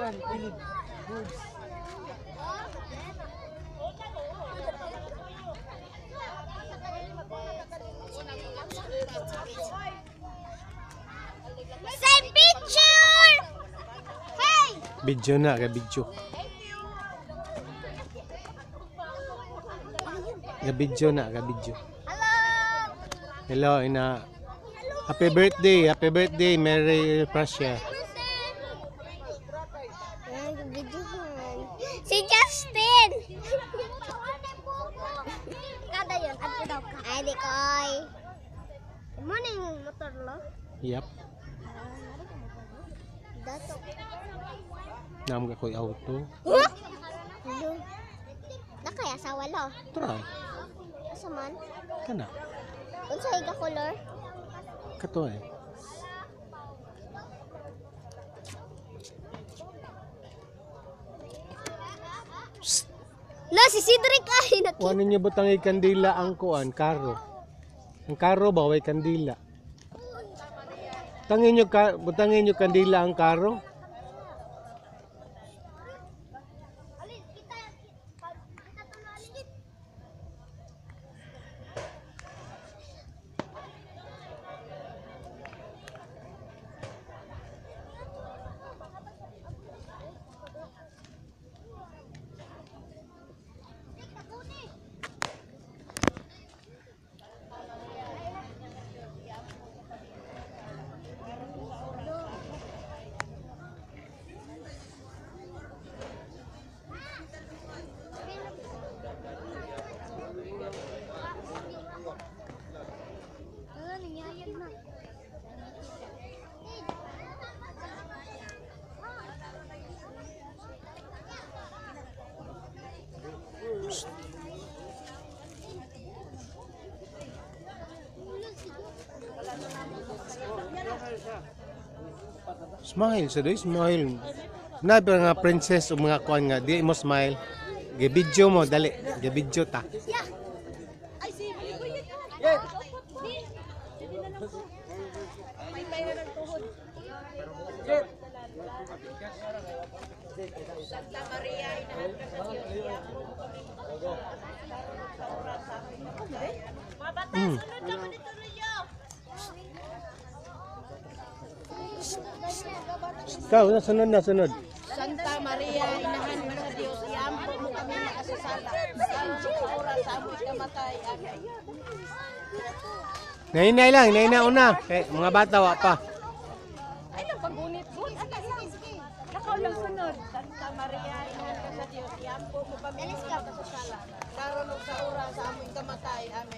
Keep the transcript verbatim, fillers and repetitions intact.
kan, pilig. Goods. Say picture! Hey! Video na, ka video. Ka video na, ka video. Hello! Hello, ina. Happy birthday, happy birthday, Merry Euphrasia. Si Justin! Kada yun, at daw ka. Ay, di koy. Mo na yung motor lo? Yep. Dato. Nam ka ko'y auto. Huh? Nakaya sa walo. Try. Asa man? Kana. Unsa higa color? Kato eh. La, si Cedric ay nakita. Kuha ninyo butang kandila ang kuan, karo. Ang karo ba, way kandila. Tangin nyo, ka, butangin nyo kandila ang karo. Smile sa doy, smile. Nabi nga princess o mga kuan nga, di mo smile. Gi-video mo, dali. Gi-video ta. Santa Maria, inahan ka sa Diyos. Mabata, sunod naman ito ninyo. Ikaw, nasunod na, sunod. Santa Maria, inahan ka sa Diyos. Iampo mo kami makasasala. Sa oras sa amoy kamatay. Nainay lang, nainay una. Eh, mga bata, wa pa. Ay, nagpagunit. Nakaw lang sunod. Santa Maria, inahan ka sa Diyos. Iampo mo kami makasasala. Karon sa oras sa amoy kamatay. Amen.